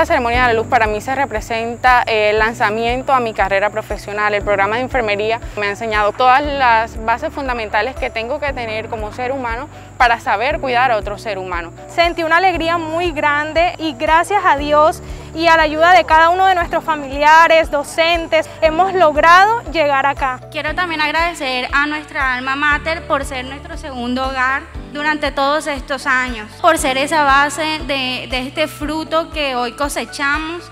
Esta ceremonia de la luz para mí se representa el lanzamiento a mi carrera profesional. El programa de enfermería me ha enseñado todas las bases fundamentales que tengo que tener como ser humano para saber cuidar a otro ser humano. Sentí una alegría muy grande y gracias a Dios y a la ayuda de cada uno de nuestros familiares, docentes, hemos logrado llegar acá. Quiero también agradecer a nuestra alma mater por ser nuestro segundo hogar durante todos estos años, por ser esa base de este fruto que hoy cosechamos.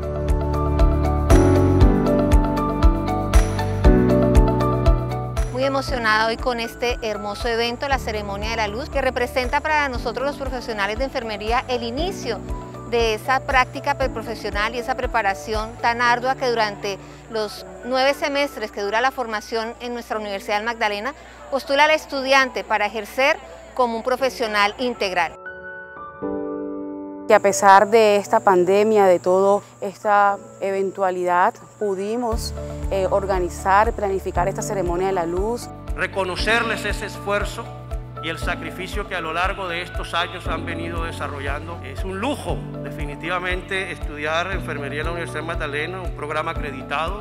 Muy emocionada hoy con este hermoso evento, la Ceremonia de la Luz, que representa para nosotros los profesionales de enfermería el inicio de esa práctica preprofesional y esa preparación tan ardua que durante los 9 semestres que dura la formación en nuestra Universidad del Magdalena postula al estudiante para ejercer como un profesional integral. Que a pesar de esta pandemia, de toda esta eventualidad, pudimos organizar, planificar esta Ceremonia de la Luz. Reconocerles ese esfuerzo y el sacrificio que a lo largo de estos años han venido desarrollando. Es un lujo, definitivamente, estudiar enfermería en la Universidad de Magdalena, un programa acreditado.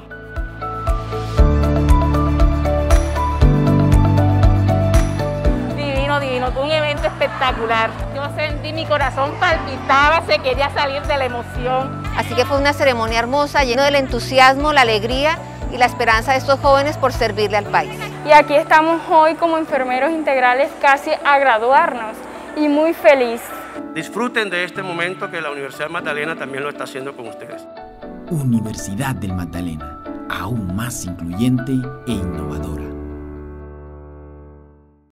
Divino, fue un evento espectacular. Yo sentí mi corazón palpitaba, se quería salir de la emoción. Así que fue una ceremonia hermosa, llena del entusiasmo, la alegría y la esperanza de estos jóvenes por servirle al país. Y aquí estamos hoy como enfermeros integrales casi a graduarnos y muy feliz. Disfruten de este momento que la Universidad del Magdalena también lo está haciendo con ustedes. Universidad del Magdalena, aún más incluyente e innovadora.